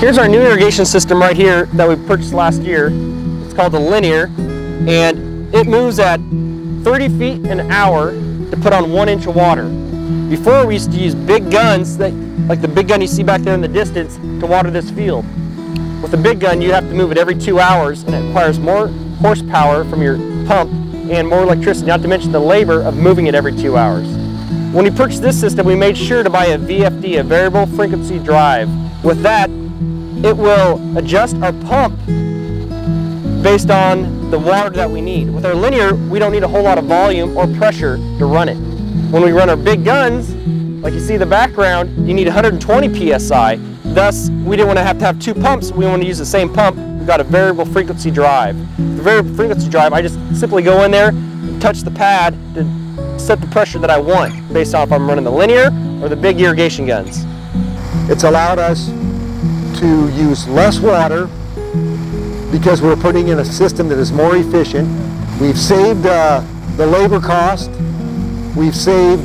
Here's our new irrigation system right here that we purchased last year. It's called the Linear, and it moves at 30 feet an hour to put on 1 inch of water. Before, we used to use big guns, like the big gun you see back there in the distance, to water this field. With a big gun, you have to move it every 2 hours, and it requires more horsepower from your pump and more electricity, not to mention the labor of moving it every 2 hours. When we purchased this system, we made sure to buy a VFD, a variable frequency drive. With that, it will adjust our pump based on the water that we need. With our Linear, we don't need a whole lot of volume or pressure to run it. When we run our big guns, like you see in the background, you need 120 PSI. Thus, we didn't want to have 2 pumps. We want to use the same pump. We've got a variable frequency drive. The variable frequency drive, I just simply go in there and touch the pad to set the pressure that I want based off if I'm running the Linear or the big irrigation guns. It's allowed us to use less water because we're putting in a system that is more efficient. We've saved the labor cost. We've saved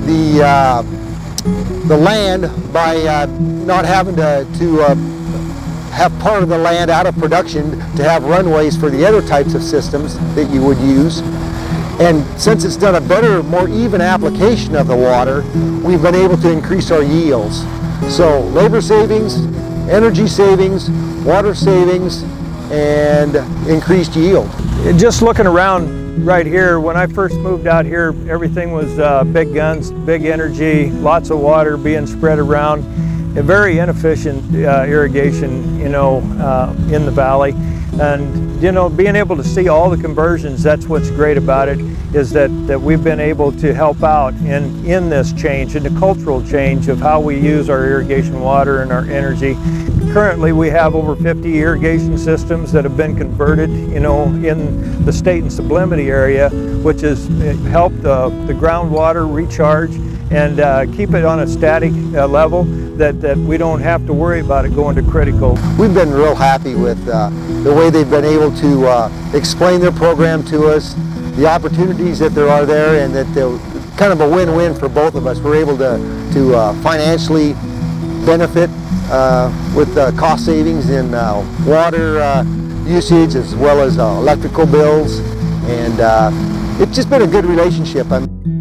the land by not having to have part of the land out of production to have runways for the other types of systems that you would use. And since it's done a better, more even application of the water, we've been able to increase our yields. So labor savings, energy savings, water savings, and increased yield. Just looking around right here, when I first moved out here, everything was big guns, big energy, lots of water being spread around. A very inefficient irrigation, in the valley. And, being able to see all the conversions, that's what's great about it, is that we've been able to help out in this change, in the cultural change of how we use our irrigation water and our energy. Currently, we have over 50 irrigation systems that have been converted, in the Stayton-Sublimity area, which has helped the groundwater recharge and keep it on a static level that we don't have to worry about it going to critical. We've been real happy with the way they've been able to explain their program to us, the opportunities that there are there, and that they're kind of a win-win for both of us. We're able to financially benefit with cost savings in water usage as well as electrical bills, and it's just been a good relationship.